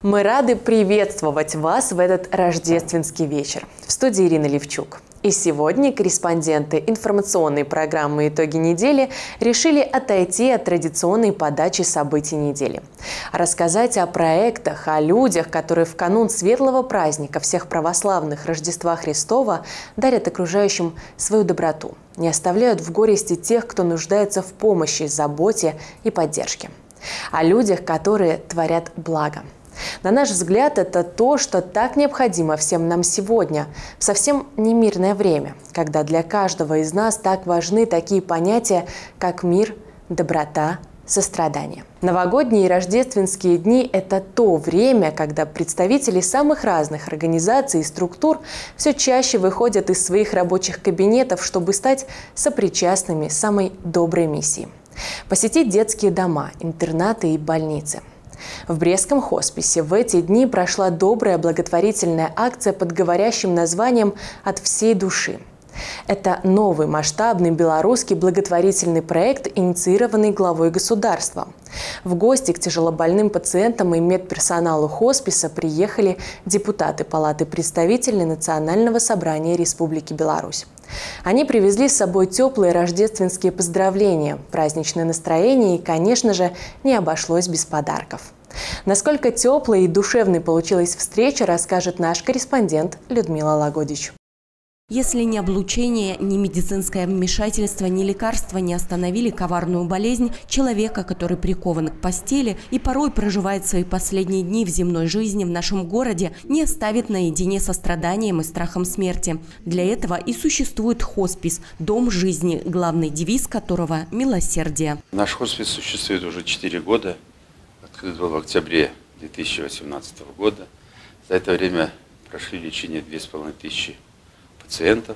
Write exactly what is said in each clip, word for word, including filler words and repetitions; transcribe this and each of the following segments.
Мы рады приветствовать вас в этот рождественский вечер. В студии Ирина Левчук. И сегодня корреспонденты информационной программы «Итоги недели» решили отойти от традиционной подачи событий недели. Рассказать о проектах, о людях, которые в канун светлого праздника всех православных Рождества Христова дарят окружающим свою доброту, не оставляют в горести тех, кто нуждается в помощи, заботе и поддержке. О людях, которые творят благо. На наш взгляд, это то, что так необходимо всем нам сегодня, в совсем немирное время, когда для каждого из нас так важны такие понятия, как мир, доброта, сострадание. Новогодние и рождественские дни – это то время, когда представители самых разных организаций и структур все чаще выходят из своих рабочих кабинетов, чтобы стать сопричастными самой доброй миссии – посетить детские дома, интернаты и больницы. В Брестском хосписе в эти дни прошла добрая благотворительная акция под говорящим названием «От всей души». Это новый масштабный белорусский благотворительный проект, инициированный главой государства. В гости к тяжелобольным пациентам и медперсоналу хосписа приехали депутаты Палаты представителей Национального собрания Республики Беларусь. Они привезли с собой теплые рождественские поздравления, праздничное настроение и, конечно же, не обошлось без подарков. Насколько теплой и душевной получилась встреча, расскажет наш корреспондент Людмила Лагодич. Если ни облучение, ни медицинское вмешательство, ни лекарства не остановили коварную болезнь человека, который прикован к постели и порой проживает свои последние дни в земной жизни в нашем городе, не оставит наедине со страданием и страхом смерти. Для этого и существует хоспис – дом жизни, главный девиз которого – милосердие. Наш хоспис существует уже четыре года, открыт был в октябре две тысячи восемнадцатого года. За это время прошли лечение две с половиной тысячи пациентов.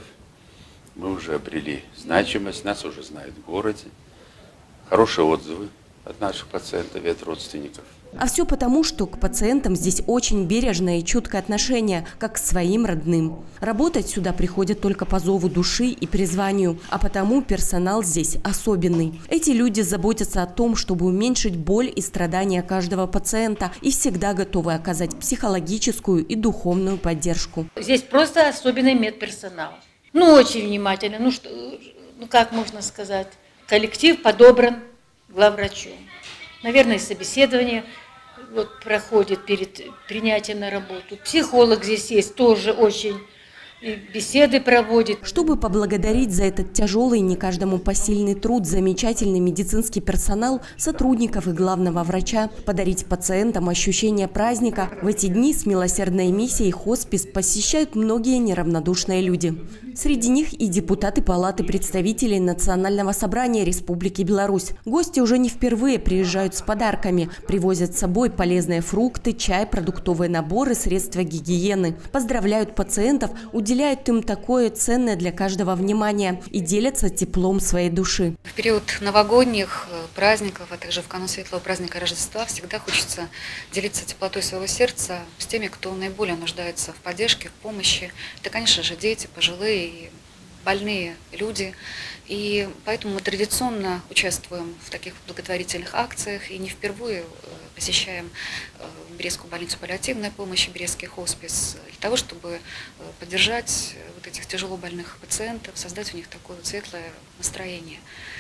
Мы уже обрели значимость, нас уже знают в городе. Хорошие отзывы от наших пациентов и от родственников. А все потому, что к пациентам здесь очень бережное и чуткое отношение, как к своим родным. Работать сюда приходят только по зову души и призванию, а потому персонал здесь особенный. Эти люди заботятся о том, чтобы уменьшить боль и страдания каждого пациента и всегда готовы оказать психологическую и духовную поддержку. Здесь просто особенный медперсонал. Ну, очень внимательно. Ну, что, ну как можно сказать, коллектив подобран главврачом. Наверное, собеседование вот проходит перед принятием на работу. Психолог здесь есть, тоже очень, и беседы проводит. Чтобы поблагодарить за этот тяжелый, не каждому посильный труд, замечательный медицинский персонал, сотрудников и главного врача, подарить пациентам ощущение праздника, в эти дни с милосердной миссией хоспис посещают многие неравнодушные люди. Среди них и депутаты Палаты представителей Национального собрания Республики Беларусь. Гости уже не впервые приезжают с подарками, привозят с собой полезные фрукты, чай, продуктовые наборы, средства гигиены. Поздравляют пациентов, уделяют им такое ценное для каждого внимание и делятся теплом своей души. В период новогодних праздников, а также в канун светлого праздника Рождества всегда хочется делиться теплотой своего сердца с теми, кто наиболее нуждается в поддержке, в помощи. Это, конечно же, дети, пожилые и больные люди. И поэтому мы традиционно участвуем в таких благотворительных акциях и не впервые посещаем Брестскую больницу паллиативной помощи, Брестский хоспис, для того, чтобы поддержать вот этих тяжело больных пациентов, создать у них такое вот светлое настроение.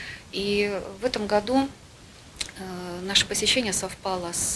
И в этом году наше посещение совпало с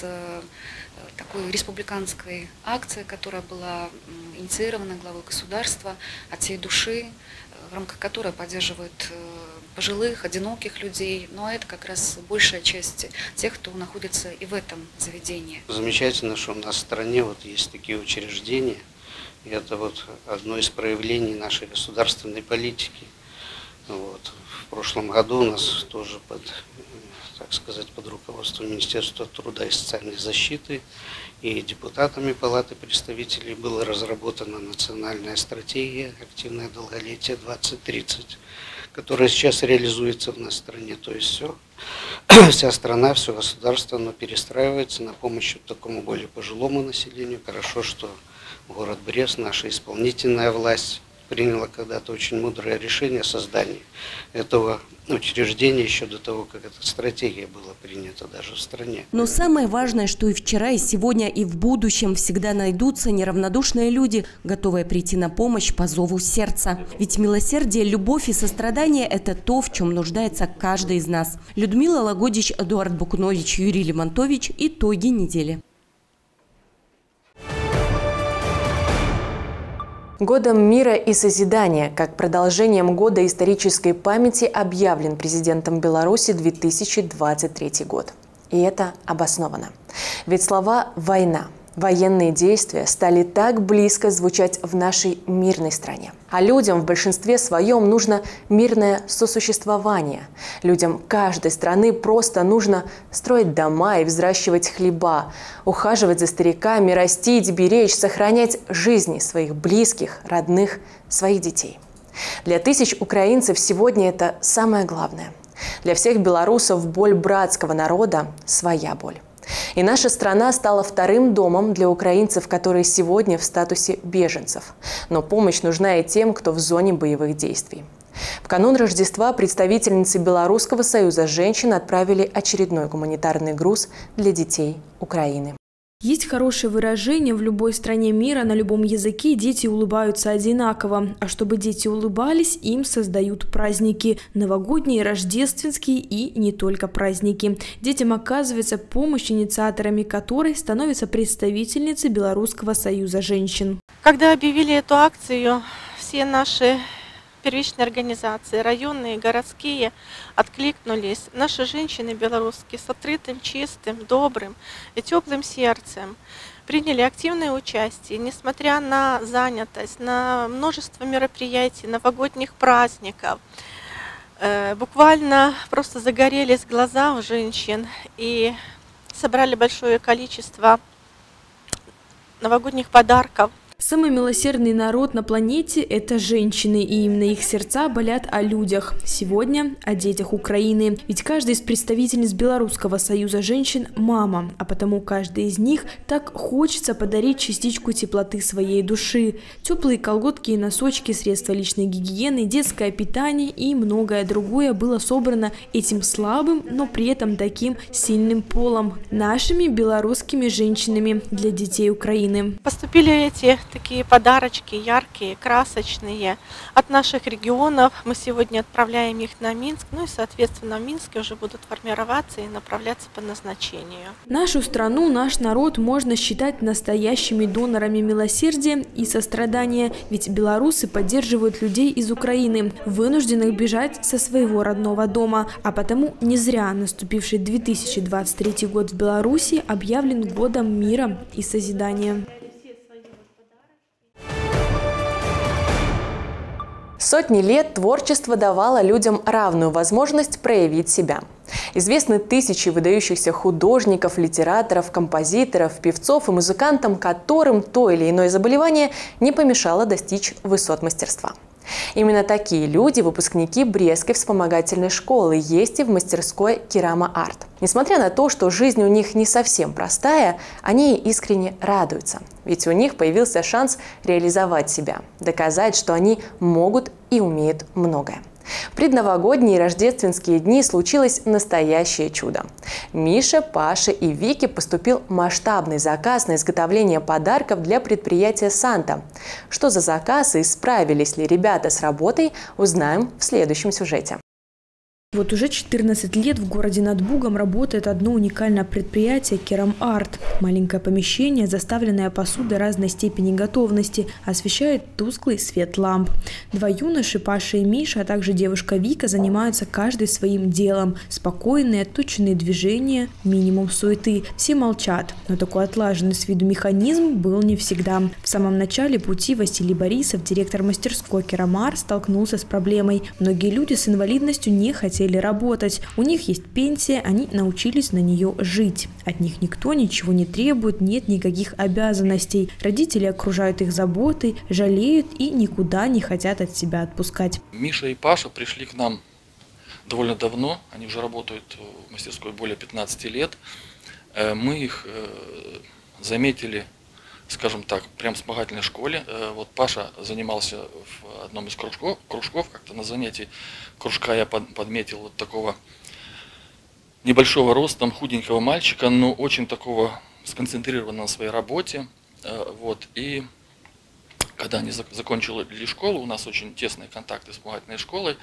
такой республиканской акцией, которая была инициирована главой государства «От всей души», в рамках которой поддерживают пожилых, одиноких людей. Но это как раз большая часть тех, кто находится и в этом заведении. Замечательно, что у нас в стране вот есть такие учреждения. И это вот одно из проявлений нашей государственной политики. Вот. В прошлом году у нас тоже под, так сказать, под руководством Министерства труда и социальной защиты и депутатами Палаты представителей была разработана национальная стратегия «Активное долголетие двадцать тридцать», которая сейчас реализуется в нашей стране. То есть все, вся страна, все государство, оно перестраивается на помощь такому более пожилому населению. Хорошо, что город Брест, наша исполнительная власть приняла когда-то очень мудрое решение о создании этого учреждения еще до того, как эта стратегия была принята даже в стране. Но самое важное, что и вчера, и сегодня, и в будущем всегда найдутся неравнодушные люди, готовые прийти на помощь по зову сердца. Ведь милосердие, любовь и сострадание – это то, в чем нуждается каждый из нас. Людмила Лагодич, Эдуард Букунович, Юрий Лимонтович. Итоги недели. Годом мира и созидания, как продолжением года исторической памяти, объявлен президентом Беларуси две тысячи двадцать третий год. И это обосновано. Ведь слова «война», военные действия стали так близко звучать в нашей мирной стране. А людям в большинстве своем нужно мирное сосуществование. Людям каждой страны просто нужно строить дома и взращивать хлеба, ухаживать за стариками, растить, беречь, сохранять жизни своих близких, родных, своих детей. Для тысяч украинцев сегодня это самое главное. Для всех белорусов боль братского народа – своя боль. И наша страна стала вторым домом для украинцев, которые сегодня в статусе беженцев. Но помощь нужна и тем, кто в зоне боевых действий. В канун Рождества представительницы Белорусского союза женщин отправили очередной гуманитарный груз для детей Украины. Есть хорошее выражение: в любой стране мира, на любом языке дети улыбаются одинаково. А чтобы дети улыбались, им создают праздники. Новогодние, рождественские и не только праздники. Детям оказывается помощь, инициаторами которой становятся представительницы Белорусского союза женщин. Когда объявили эту акцию, все наши первичные организации, районные, городские, откликнулись. Наши женщины белорусские с открытым, чистым, добрым и теплым сердцем приняли активное участие, несмотря на занятость, на множество мероприятий, новогодних праздников. Буквально просто загорелись глаза у женщин и собрали большое количество новогодних подарков. Самый милосердный народ на планете – это женщины, и именно их сердца болят о людях. Сегодня о детях Украины. Ведь каждая из представительниц Белорусского союза женщин – мама, а потому каждой из них так хочется подарить частичку теплоты своей души. Теплые колготки и носочки, средства личной гигиены, детское питание и многое другое было собрано этим слабым, но при этом таким сильным полом – нашими белорусскими женщинами для детей Украины. Поступили эти такие подарочки яркие, красочные от наших регионов. Мы сегодня отправляем их на Минск, ну и, соответственно, в Минске уже будут формироваться и направляться по назначению. Нашу страну, наш народ можно считать настоящими донорами милосердия и сострадания, ведь белорусы поддерживают людей из Украины, вынужденных бежать со своего родного дома. А потому не зря наступивший две тысячи двадцать третий год в Беларуси объявлен годом мира и созидания. Сотни лет творчество давало людям равную возможность проявить себя. Известны тысячи выдающихся художников, литераторов, композиторов, певцов и музыкантов, которым то или иное заболевание не помешало достичь высот мастерства. Именно такие люди, выпускники Брестской вспомогательной школы, есть и в мастерской Керама Арт. Несмотря на то, что жизнь у них не совсем простая, они искренне радуются. Ведь у них появился шанс реализовать себя, доказать, что они могут и умеют многое. В предновогодние и рождественские дни случилось настоящее чудо. Мише, Паше и Вике поступил масштабный заказ на изготовление подарков для предприятия «Санта». Что за заказ и справились ли ребята с работой, узнаем в следующем сюжете. Вот уже четырнадцать лет в городе над Бугом работает одно уникальное предприятие «Керам Арт». Маленькое помещение, заставленное посудой разной степени готовности, освещает тусклый свет ламп. Два юноши, Паша и Миша, а также девушка Вика, занимаются каждый своим делом. Спокойные, отточенные движения, минимум суеты. Все молчат, но такой отлаженный с виду механизм был не всегда. В самом начале пути Василий Борисов, директор мастерской «Керам Арт», столкнулся с проблемой. Многие люди с инвалидностью не хотели работать. У них есть пенсия, они научились на нее жить. От них никто ничего не требует, нет никаких обязанностей. Родители окружают их заботой, жалеют и никуда не хотят от себя отпускать. Миша и Паша пришли к нам довольно давно. Они уже работают в мастерской более пятнадцати лет. Мы их заметили скажем так, прям в вспомогательной школе. Вот Паша занимался в одном из кружков, кружков как-то на занятии кружка я подметил вот такого небольшого роста, худенького мальчика, но очень такого сконцентрированного на своей работе. Вот. И когда они закончили школу, у нас очень тесные контакты с вспомогательной школой,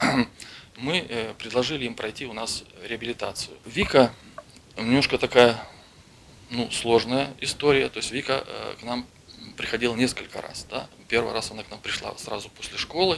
мы предложили им пройти у нас реабилитацию. Вика немножко такая, ну, сложная история. То есть Вика к нам приходила несколько раз. Да? Первый раз она к нам пришла сразу после школы,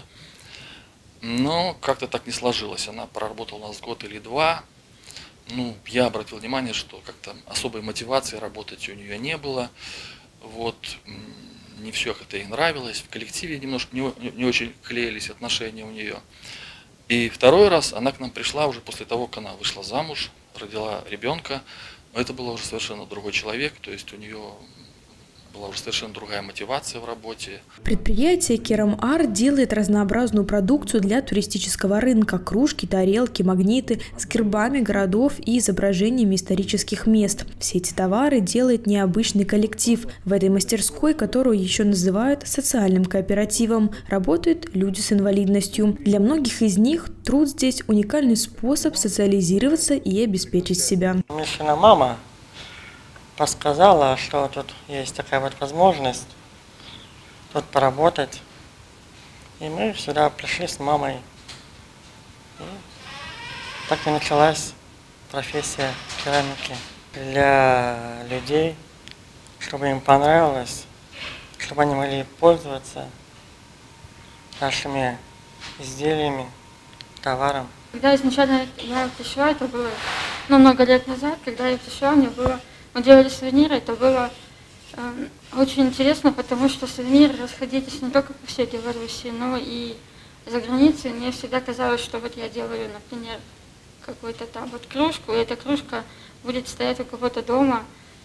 но как-то так не сложилось. Она проработала у нас год или два. Ну, я обратил внимание, что как-то особой мотивации работать у нее не было. Вот, не все как-то ей нравилось. В коллективе немножко не, не очень клеились отношения у нее. И второй раз она к нам пришла уже после того, как она вышла замуж, родила ребенка. Но это был уже совершенно другой человек, то есть у нее была уже совершенно другая мотивация в работе. Предприятие Керам Арт делает разнообразную продукцию для туристического рынка: кружки, тарелки, магниты с гербами городов и изображениями исторических мест. Все эти товары делает необычный коллектив. В этой мастерской, которую еще называют социальным кооперативом, работают люди с инвалидностью. Для многих из них труд здесь уникальный способ социализироваться и обеспечить себя. Мишина мама подсказала, что тут есть такая вот возможность тут поработать. И мы сюда пришли с мамой. И так и началась профессия керамики. Для людей, чтобы им понравилось, чтобы они могли пользоваться нашими изделиями, товаром. Когда изначально я пришла, это было ну, много лет назад, когда я пришла, мне было Мы делали сувениры, это было э, очень интересно, потому что сувениры расходились не только по всей Беларуси, но и за границей. Мне всегда казалось, что вот я делаю, например, какую-то там вот кружку, и эта кружка будет стоять у кого-то дома,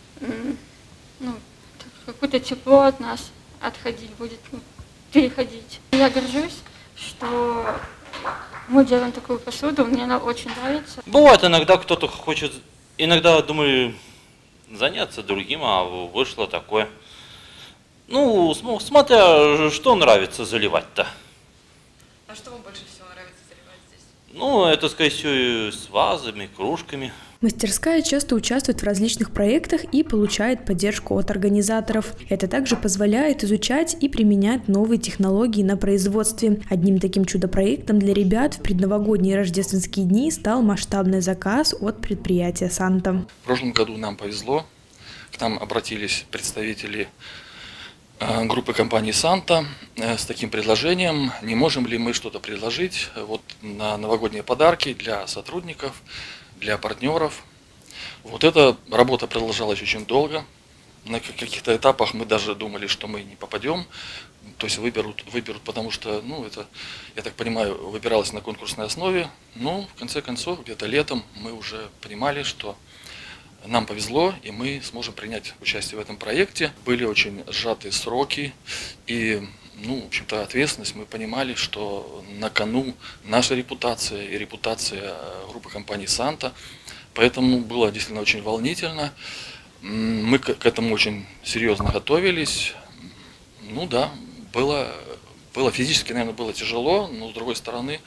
ну, какое-то тепло от нас отходить будет, ну, переходить. Я горжусь, что мы делаем такую посуду, мне она очень нравится. Бывает иногда кто-то хочет, иногда думаю, заняться другим, а вышло такое. Ну, смотря, что нравится заливать-то. А что вам больше всего нравится заливать здесь? Ну, это, скорее всего, с вазами, кружками. Мастерская часто участвует в различных проектах и получает поддержку от организаторов. Это также позволяет изучать и применять новые технологии на производстве. Одним таким чудо-проектом для ребят в предновогодние рождественские дни стал масштабный заказ от предприятия «Санта». В прошлом году нам повезло. К нам обратились представители группы компании «Санта» с таким предложением: не можем ли мы что-то предложить вот на новогодние подарки для сотрудников, для партнеров. Вот эта работа продолжалась очень долго. На каких-то этапах мы даже думали, что мы не попадем. То есть выберут, выберут, потому что, ну, это, я так понимаю, выбиралось на конкурсной основе. Но в конце концов, где-то летом мы уже понимали, что нам повезло, и мы сможем принять участие в этом проекте. Были очень сжатые сроки и, ну, в общем-то, ответственность. Мы понимали, что на кону наша репутация и репутация группы компании «Санта». Поэтому было действительно очень волнительно. Мы к этому очень серьезно готовились. Ну да, было, было физически, наверное, было тяжело, но с другой стороны,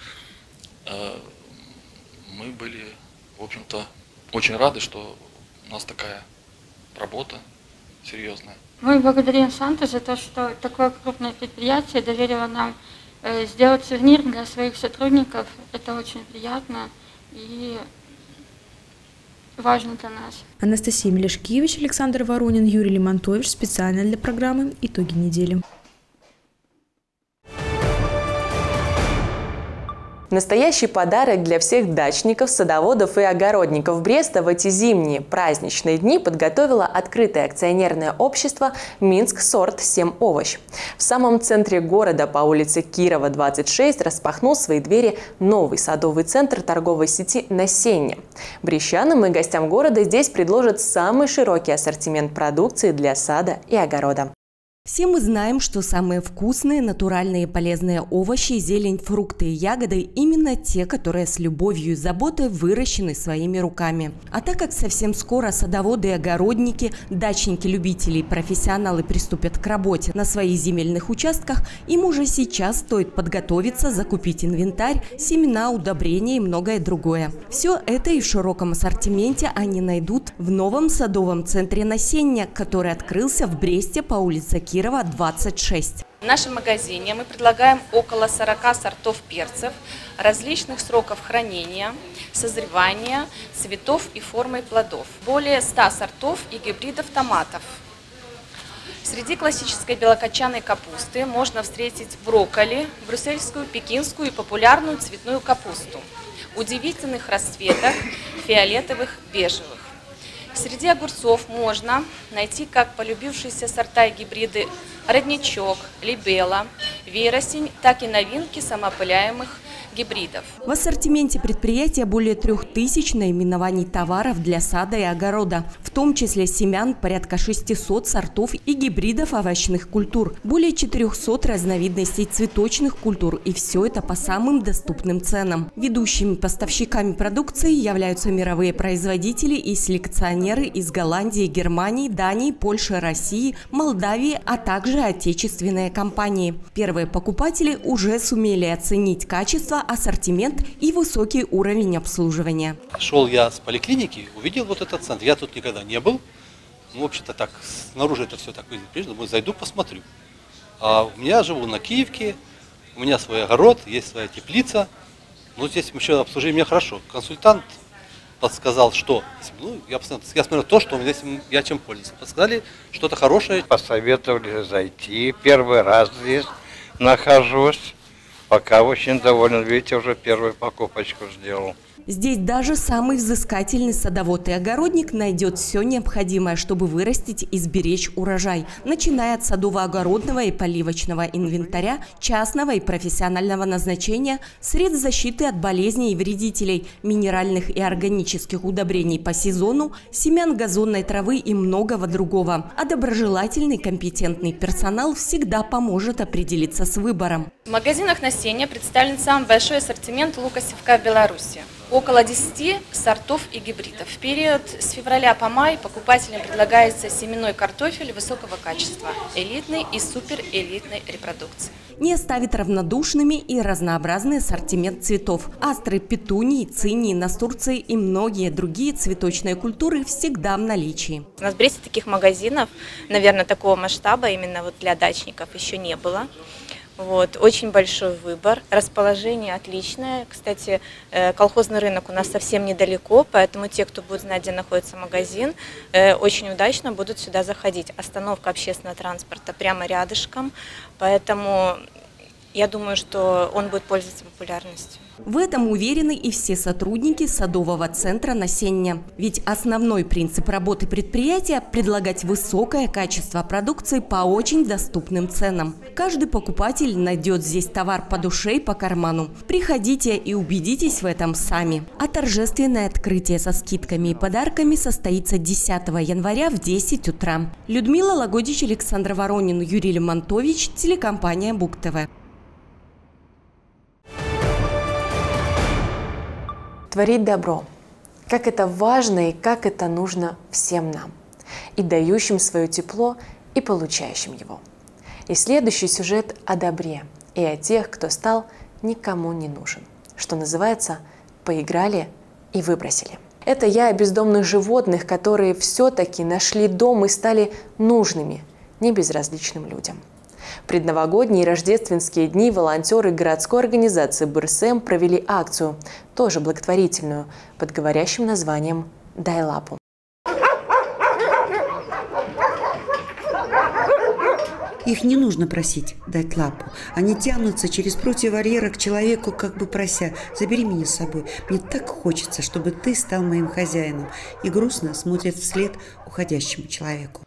мы были, в общем-то, очень рады, что у нас такая работа серьезная. Мы благодарим «Санта» за то, что такое крупное предприятие доверило нам э, сделать сувенир для своих сотрудников. Это очень приятно и важно для нас. Анастасия Мелешкевич, Александр Воронин, Юрий Лимонтович. Специально для программы «Итоги недели». Настоящий подарок для всех дачников, садоводов и огородников Бреста в эти зимние праздничные дни подготовило открытое акционерное общество «Минск Сорт семь овощ». В самом центре города по улице Кирова, двадцать шесть, распахнул свои двери новый садовый центр торговой сети «Насенье». Брестчанам и гостям города здесь предложат самый широкий ассортимент продукции для сада и огорода. Все мы знаем, что самые вкусные, натуральные, полезные овощи, зелень, фрукты и ягоды именно те, которые с любовью и заботой выращены своими руками. А так как совсем скоро садоводы и огородники, дачники, любители и профессионалы приступят к работе на своих земельных участках, им уже сейчас стоит подготовиться, закупить инвентарь, семена, удобрения и многое другое. Все это и в широком ассортименте они найдут в новом садовом центре «Насенья», который открылся в Бресте по улице Кирова, двадцать шесть. В нашем магазине мы предлагаем около сорока сортов перцев, различных сроков хранения, созревания, цветов и формы плодов. Более ста сортов и гибридов томатов. Среди классической белокочанной капусты можно встретить брокколи, брюссельскую, пекинскую и популярную цветную капусту. Удивительных расцветок, фиолетовых, бежевых. Среди огурцов можно найти как полюбившиеся сорта и гибриды родничок, либелла, вересень, так и новинки самоопыляемых гибридов. В ассортименте предприятия более трех тысяч наименований товаров для сада и огорода, в том числе семян, порядка шестисот сортов и гибридов овощных культур, более четырехсот разновидностей цветочных культур, и все это по самым доступным ценам. Ведущими поставщиками продукции являются мировые производители и селекционеры из Голландии, Германии, Дании, Польши, России, Молдавии, а также отечественные компании. Первые покупатели уже сумели оценить качество, ассортимент и высокий уровень обслуживания. Шел я с поликлиники, увидел вот этот центр. Я тут никогда не был. Ну, в общем-то, так, снаружи это все так выглядит. Прежде думаю, зайду, посмотрю. А у меня живу на Киевке, у меня свой огород, есть своя теплица. Ну, здесь еще обслужили меня хорошо. Консультант подсказал, что, ну, я, я смотрю то, что здесь я чем пользуюсь. Подсказали что-то хорошее. Посоветовали зайти. Первый раз здесь нахожусь. Пока очень доволен. Видите, уже первую покупочку сделал. Здесь даже самый взыскательный садовод и огородник найдет все необходимое, чтобы вырастить и сберечь урожай, начиная от садово-огородного и поливочного инвентаря, частного и профессионального назначения, средств защиты от болезней и вредителей, минеральных и органических удобрений по сезону, семян газонной травы и многого другого. А доброжелательный, компетентный персонал всегда поможет определиться с выбором. В магазинах «Насенья» представлен самый большой ассортимент лука-севка в Беларуси. Около десяти сортов и гибридов. В период с февраля по май покупателям предлагается семенной картофель высокого качества, элитной и суперэлитной репродукции. Не оставит равнодушными и разнообразный ассортимент цветов. Астры, петунии, цинии, настурции и многие другие цветочные культуры всегда в наличии. У нас в Бресте таких магазинов, наверное, такого масштаба именно вот для дачников еще не было. Вот, очень большой выбор, расположение отличное. Кстати, колхозный рынок у нас совсем недалеко, поэтому те, кто будет знать, где находится магазин, очень удачно будут сюда заходить. Остановка общественного транспорта прямо рядышком, поэтому я думаю, что он будет пользоваться популярностью. В этом уверены и все сотрудники садового центра «Насенья». Ведь основной принцип работы предприятия – предлагать высокое качество продукции по очень доступным ценам. Каждый покупатель найдет здесь товар по душе и по карману. Приходите и убедитесь в этом сами. А торжественное открытие со скидками и подарками состоится десятого января в десять утра. Людмила Лагодич, Александр Воронин, Юрий Лемонтович, телекомпания БугТВ. Творить добро. Как это важно и как это нужно всем нам. И дающим свое тепло, и получающим его. И следующий сюжет о добре и о тех, кто стал никому не нужен. Что называется, поиграли и выбросили. Это я о бездомных животных, которые все-таки нашли дом и стали нужными, не безразличным людям. В предновогодние и рождественские дни волонтеры городской организации БРСМ провели акцию, тоже благотворительную, под говорящим названием «Дай лапу». Их не нужно просить дать лапу. Они тянутся через прутья барьера к человеку, как бы прося: «Забери меня с собой. Мне так хочется, чтобы ты стал моим хозяином». И грустно смотрят вслед уходящему человеку.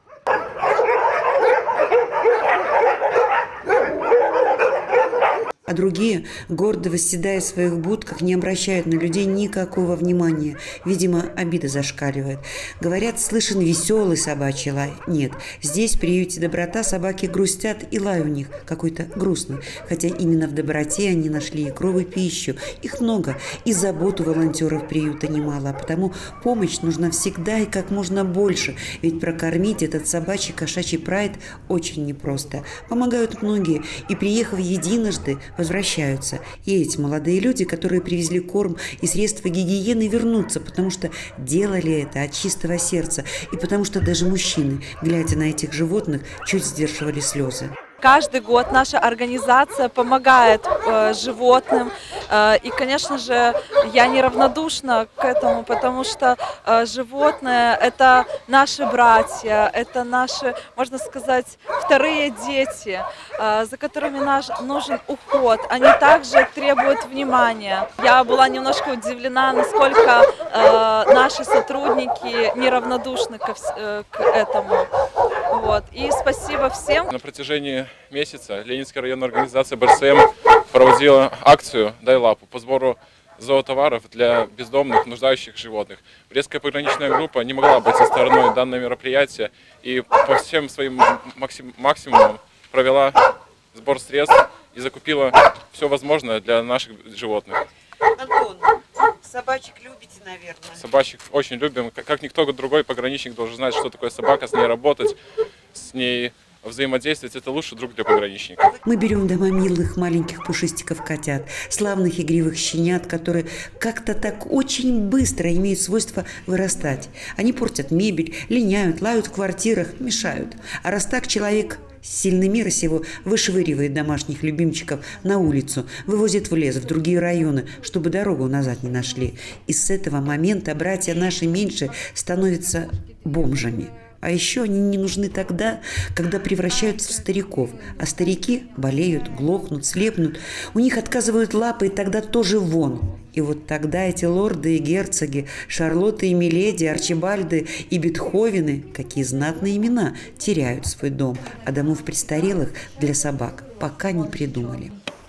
А другие, гордо восседая в своих будках, не обращают на людей никакого внимания. Видимо, обида зашкаливает. Говорят, слышен веселый собачий лай. Нет, здесь, в приюте «Доброта», собаки грустят, и лай у них какой-то грустный. Хотя именно в доброте они нашли икру и пищу. Их много, и заботу волонтеров приюта немало. А потому помощь нужна всегда и как можно больше. Ведь прокормить этот собачий кошачий прайд очень непросто. Помогают многие, и, приехав единожды, возвращаются. И эти молодые люди, которые привезли корм и средства гигиены, вернутся, потому что делали это от чистого сердца, и потому что даже мужчины, глядя на этих животных, чуть сдерживали слезы. Каждый год наша организация помогает э, животным. Э, и, конечно же, я неравнодушна к этому, потому что э, животные – это наши братья, это наши, можно сказать, вторые дети, э, за которыми наш, нужен уход. Они также требуют внимания. Я была немножко удивлена, насколько э, наши сотрудники неравнодушны ко, э, к этому. Вот. И спасибо всем. На протяжении месяца Ленинская районная организация бэ эр эс эм проводила акцию «Дай лапу» по сбору зоотоваров для бездомных, нуждающих животных. Брестская пограничная группа не могла обойти стороной данное мероприятие и по всем своим максим максимумам провела сбор средств и закупила все возможное для наших животных. Антон, собачек любите, наверное? Собачек очень любим. Как никто другой пограничник должен знать, что такое собака, с ней работать, с ней взаимодействовать. Это лучший друг для пограничников. Мы берем дома милых маленьких пушистиков котят, славных игривых щенят, которые как-то так очень быстро имеют свойство вырастать. Они портят мебель, линяют, лают в квартирах, мешают. А раз так, человек сильный мира сего вышвыривает домашних любимчиков на улицу, вывозит в лес, в другие районы, чтобы дорогу назад не нашли. И с этого момента братья наши меньше становятся бомжами. А еще они не нужны тогда, когда превращаются в стариков. А старики болеют, глохнут, слепнут. У них отказывают лапы, и тогда тоже вон. И вот тогда эти лорды и герцоги, Шарлотты и Миледи, Арчибальды и Бетховены, какие знатные имена, теряют свой дом. А домов престарелых для собак пока не придумали.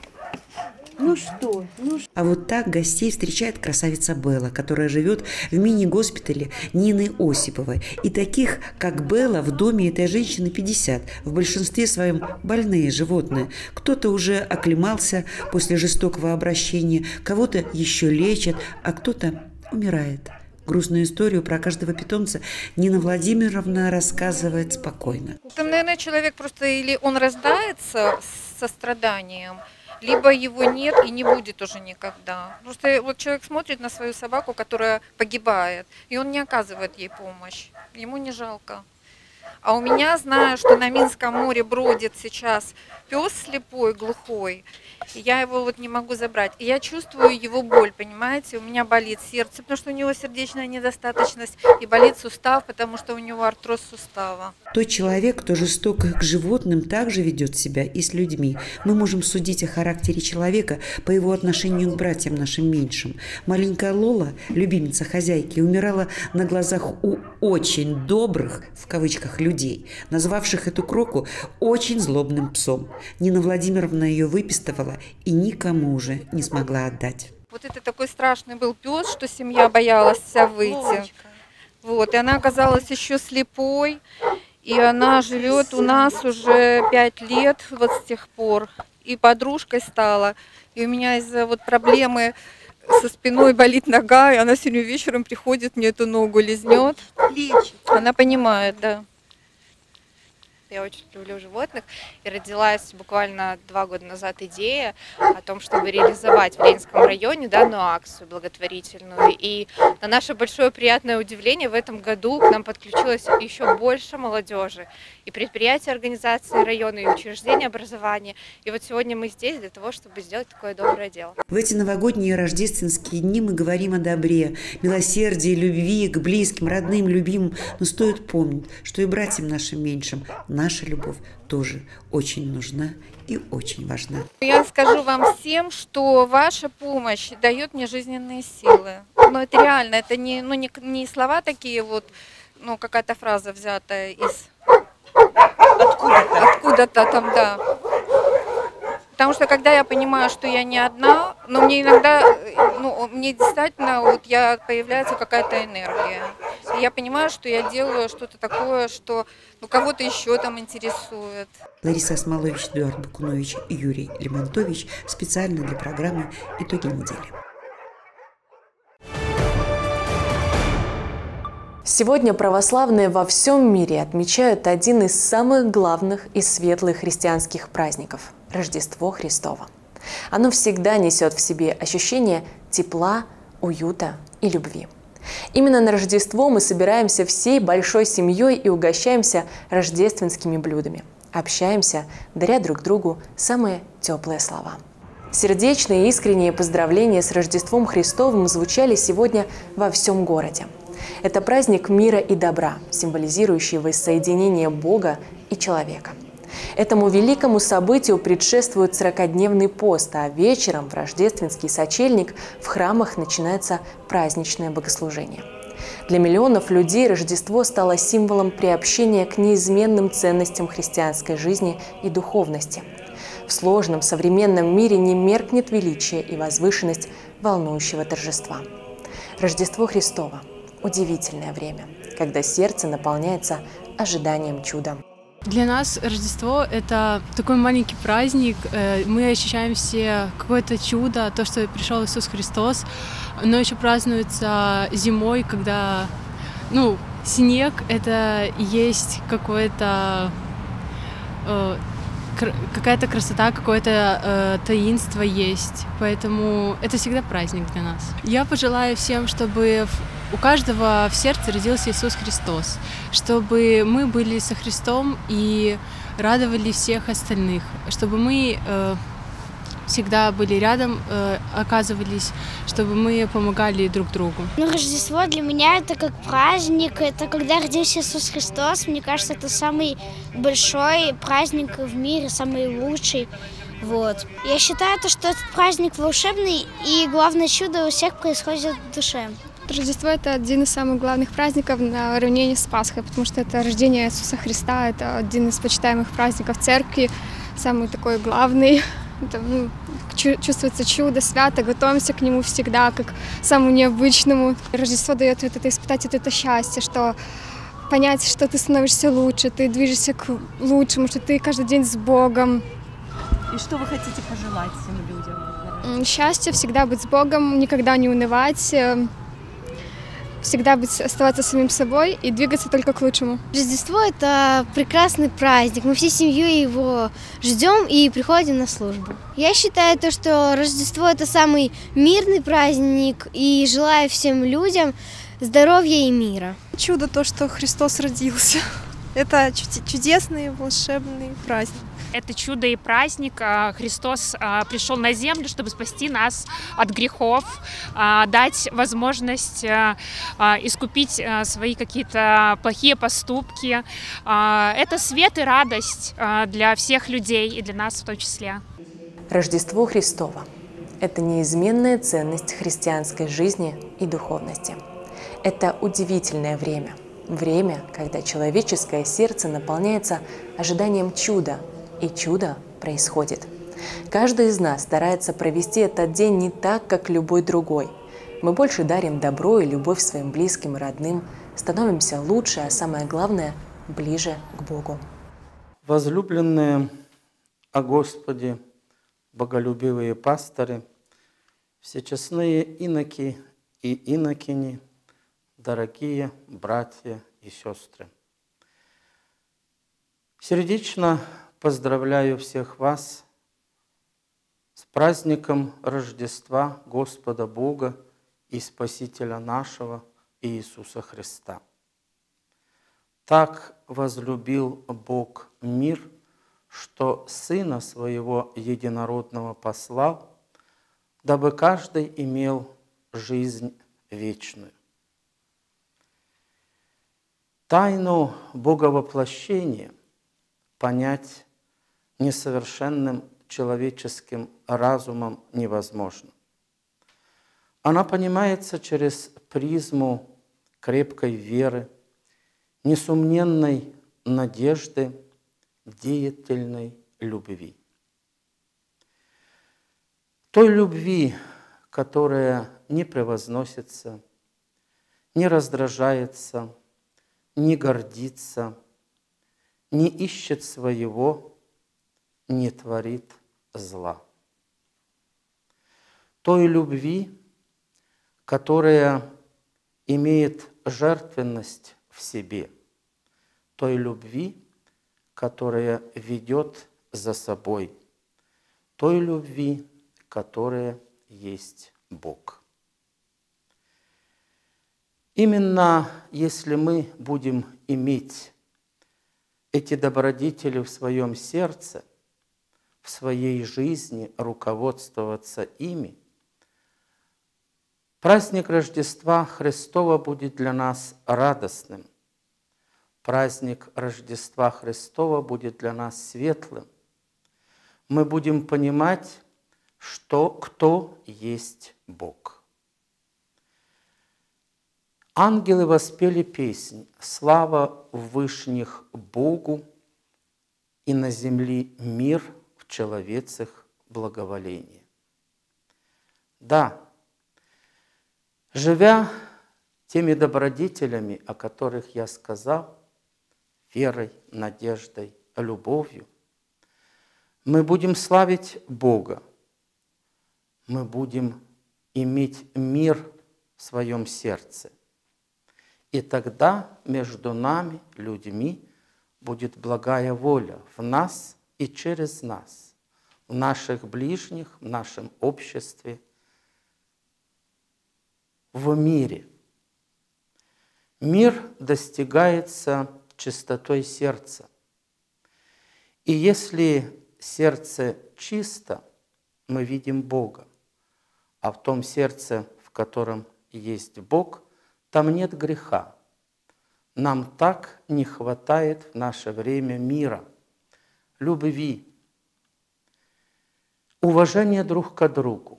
Ну что? Ну... А вот так гостей встречает красавица Белла, которая живет в мини-госпитале Нины Осиповой. И таких, как Белла, в доме этой женщины пятьдесят. В большинстве своем больные животные. Кто-то уже оклемался после жестокого обращения, кого-то еще лечат, а кто-то умирает. Грустную историю про каждого питомца Нина Владимировна рассказывает спокойно. Там, наверное, человек просто или он рождается со страданием, либо его нет и не будет уже никогда. Просто вот человек смотрит на свою собаку, которая погибает, и он не оказывает ей помощь. Ему не жалко. А у меня, знаю, что на Минском море бродит сейчас пес слепой, глухой, и я его вот не могу забрать. И я чувствую его боль, понимаете? У меня болит сердце, потому что у него сердечная недостаточность, и болит сустав, потому что у него артроз сустава. Тот человек, кто жестоко к животным, также ведет себя и с людьми. Мы можем судить о характере человека по его отношению к братьям нашим меньшим. Маленькая Лола, любимица хозяйки, умирала на глазах у очень добрых, в кавычках, людей, назвавших эту кроку очень злобным псом. Нина Владимировна ее выпистывала и никому уже не смогла отдать. Вот это такой страшный был пес, что семья боялась вся выйти. Вот, и она оказалась еще слепой, и она живет у нас уже пять лет, вот с тех пор, и подружкой стала. И у меня из-за вот проблемы со спиной болит нога, и она сегодня вечером приходит, мне эту ногу лизнет. Лечит. Она понимает, да. Я очень люблю животных, и родилась буквально два года назад идея о том, чтобы реализовать в Ленинском районе данную акцию благотворительную. И на наше большое приятное удивление в этом году к нам подключилось еще больше молодежи. И предприятия, организации района, и учреждения образования. И вот сегодня мы здесь для того, чтобы сделать такое доброе дело. В эти новогодние и рождественские дни мы говорим о добре, милосердии, любви к близким, родным, любимым. Но стоит помнить, что и братьям нашим меньшим наша любовь тоже очень нужна и очень важна. Я скажу вам всем, что ваша помощь дает мне жизненные силы. Но это реально, это не, ну, не, не слова такие вот, ну, какая-то фраза взятая из... Откуда-то. Откуда-то там, да. Потому что когда я понимаю, что я не одна, но мне иногда, ну, мне действительно, вот я, появляется какая-то энергия. И я понимаю, что я делаю что-то такое, что ну, кого-то еще там интересует. Лариса Осмолович, Эдуард Бакунович и Юрий Лемонтович специально для программы «Итоги недели». Сегодня православные во всем мире отмечают один из самых главных и светлых христианских праздников – Рождество Христово. Оно всегда несет в себе ощущение тепла, уюта и любви. Именно на Рождество мы собираемся всей большой семьей и угощаемся рождественскими блюдами, общаемся, даря друг другу самые теплые слова. Сердечные и искренние поздравления с Рождеством Христовым звучали сегодня во всем городе. Это праздник мира и добра, символизирующий воссоединение Бога и человека. Этому великому событию предшествует сорокадневный пост, а вечером в рождественский сочельник в храмах начинается праздничное богослужение. Для миллионов людей Рождество стало символом приобщения к неизменным ценностям христианской жизни и духовности. В сложном современном мире не меркнет величие и возвышенность волнующего торжества. Рождество Христово – удивительное время, когда сердце наполняется ожиданием чуда. Для нас Рождество — это такой маленький праздник. Мы ощущаем все какое-то чудо, то, что пришел Иисус Христос. Оно еще празднуется зимой, когда ну, снег — это и есть какое-то какая-то красота, какое-то э, таинство есть. Поэтому это всегда праздник для нас. Я пожелаю всем, чтобы у каждого в сердце родился Иисус Христос, чтобы мы были со Христом и радовали всех остальных, чтобы мы э, всегда были рядом, э, оказывались, чтобы мы помогали друг другу. Ну, Рождество для меня это как праздник, это когда родился Иисус Христос. Мне кажется, это самый большой праздник в мире, самый лучший. Вот. Я считаю, что этот праздник волшебный, и главное чудо у всех происходит в душе. Рождество – это один из самых главных праздников на уравнении с Пасхой, потому что это рождение Иисуса Христа, это один из почитаемых праздников церкви, самый такой главный. Это, ну, чувствуется чудо, свято, готовимся к нему всегда, как к самому необычному. Рождество дает вот это, испытать вот это счастье, что понять, что ты становишься лучше, ты движешься к лучшему, что ты каждый день с Богом. И что вы хотите пожелать всем людям? Счастье, всегда быть с Богом, никогда не унывать, всегда быть, оставаться самим собой и двигаться только к лучшему. Рождество – это прекрасный праздник. Мы всей семьей его ждем и приходим на службу. Я считаю, то, что Рождество – это самый мирный праздник, и желаю всем людям здоровья и мира. Чудо то, что Христос родился. Это чудесный, волшебный праздник. Это чудо и праздник. Христос пришел на землю, чтобы спасти нас от грехов, дать возможность искупить свои какие-то плохие поступки. Это свет и радость для всех людей, и для нас в том числе. Рождество Христово – это неизменная ценность христианской жизни и духовности. Это удивительное время. Время, когда человеческое сердце наполняется ожиданием чуда, и чудо происходит. Каждый из нас старается провести этот день не так, как любой другой. Мы больше дарим добро и любовь своим близким и родным, становимся лучше, а самое главное – ближе к Богу. Возлюбленные о Господе, боголюбивые пасторы, всечестные иноки и инокини, дорогие братья и сестры. Сердечно поздравляю всех вас с праздником Рождества Господа Бога и Спасителя нашего Иисуса Христа. Так возлюбил Бог мир, что Сына Своего Единородного послал, дабы каждый имел жизнь вечную. Тайну Боговоплощения понять несовершенным человеческим разумом невозможно. Она понимается через призму крепкой веры, несомненной надежды, деятельной любви. той любви, которая не превозносится, не раздражается, не гордится, не ищет своего, не творит зла. Той любви, которая имеет жертвенность в себе, той любви, которая ведет за собой, той любви, которая есть Бог. Именно если мы будем иметь эти добродетели в своем сердце, в своей жизни, руководствоваться ими, праздник Рождества Христова будет для нас радостным. Праздник Рождества Христова будет для нас светлым. Мы будем понимать, что, кто есть Бог. Ангелы воспели песнь «Слава в вышних Богу, и на земле мир в человецах благоволение». Да, живя теми добродетелями, о которых я сказал, верой, надеждой, любовью, мы будем славить Бога, мы будем иметь мир в своем сердце. И тогда между нами, людьми, будет благая воля в нас и через нас, в наших ближних, в нашем обществе, в мире. Мир достигается чистотой сердца. И если сердце чисто, мы видим Бога. А в том сердце, в котором есть Бог, там нет греха. Нам так не хватает в наше время мира, любви, уважения друг к другу.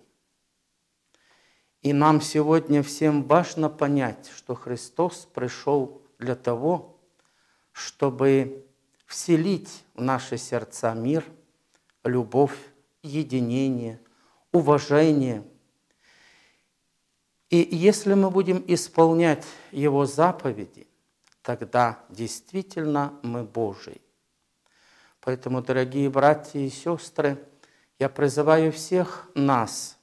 И нам сегодня всем важно понять, что Христос пришел для того, чтобы вселить в наши сердца мир, любовь, единение, уважение. И если мы будем исполнять Его заповеди, тогда действительно мы Божии. Поэтому, дорогие братья и сестры, я призываю всех нас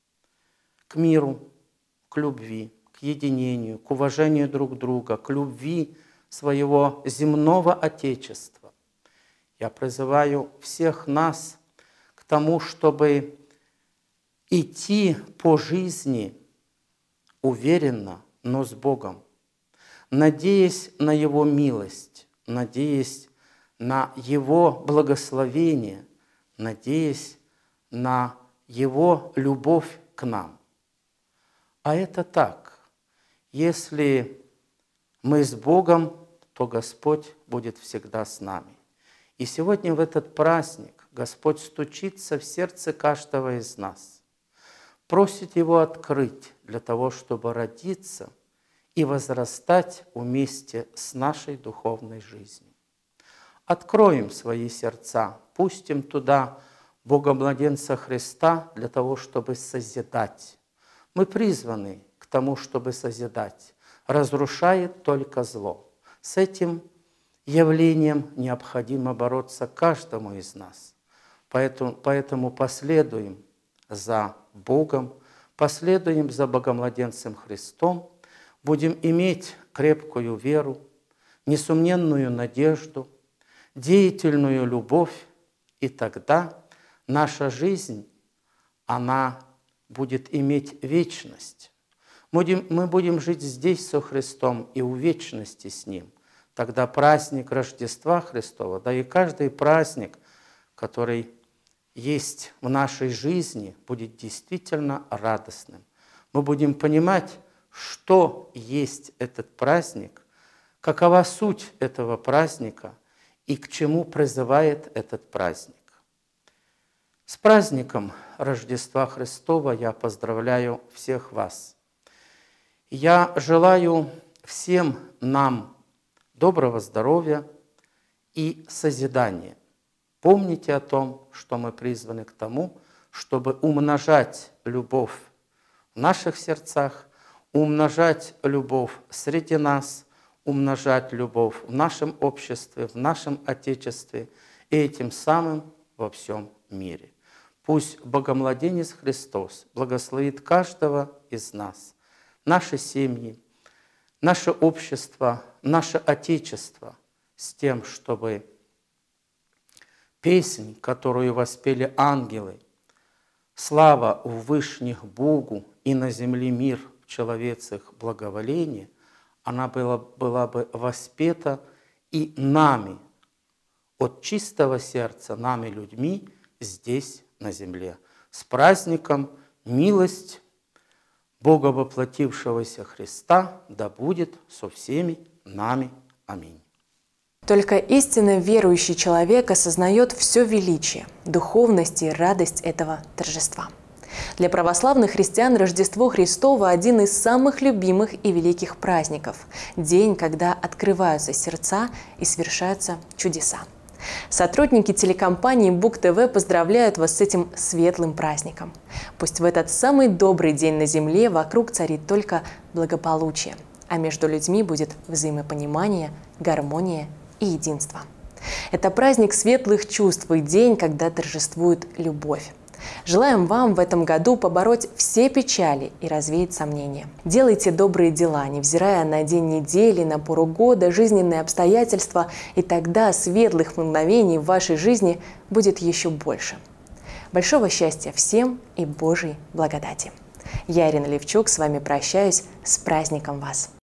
к миру, к любви, к единению, к уважению друг друга, к любви своего земного Отечества. Я призываю всех нас к тому, чтобы идти по жизни уверенно, но с Богом, надеясь на Его милость, надеясь на Его благословение, надеясь на Его любовь к нам. А это так. Если мы с Богом, то Господь будет всегда с нами. И сегодня в этот праздник Господь стучится в сердце каждого из нас, просит Его открыть для того, чтобы родиться и возрастать вместе с нашей духовной жизнью. Откроем свои сердца, пустим туда Бога-младенца Христа для того, чтобы созидать. Мы призваны к тому, чтобы созидать. Разрушает только зло. С этим явлением необходимо бороться каждому из нас. Поэтому, поэтому последуем за Богом, последуем за Богомладенцем Христом, будем иметь крепкую веру, несомненную надежду, деятельную любовь, и тогда наша жизнь, она будет иметь вечность. Мы будем жить здесь со Христом и в вечности с Ним. Тогда праздник Рождества Христова, да и каждый праздник, который есть в нашей жизни, будет действительно радостным. Мы будем понимать, что есть этот праздник, какова суть этого праздника и к чему призывает этот праздник. С праздником Рождества Христова я поздравляю всех вас. Я желаю всем нам доброго здоровья и созидания. Помните о том, что мы призваны к тому, чтобы умножать любовь в наших сердцах, умножать любовь среди нас, умножать любовь в нашем обществе, в нашем Отечестве и этим самым во всем мире. Пусть Богомладенец Христос благословит каждого из нас, наши семьи, наше общество, наше Отечество, с тем, чтобы песнь, которую воспели ангелы, слава у вышних Богу и на земле мир в человецах благоволение, она была, была бы воспета и нами, от чистого сердца, нами, людьми, здесь, на земле. С праздником милость Бога воплотившегося Христа да будет со всеми нами. Аминь. Только истинно верующий человек осознает все величие, духовность и радость этого торжества. Для православных христиан Рождество Христово – один из самых любимых и великих праздников. День, когда открываются сердца и совершаются чудеса. Сотрудники телекомпании БугТВ поздравляют вас с этим светлым праздником. Пусть в этот самый добрый день на земле вокруг царит только благополучие, а между людьми будет взаимопонимание, гармония и единство. Это праздник светлых чувств и день, когда торжествует любовь. Желаем вам в этом году побороть все печали и развеять сомнения. Делайте добрые дела, невзирая на день недели, на пору года, жизненные обстоятельства, и тогда светлых мгновений в вашей жизни будет еще больше. Большого счастья всем и Божьей благодати! Я, Ирина Левчук, с вами прощаюсь. С праздником вас!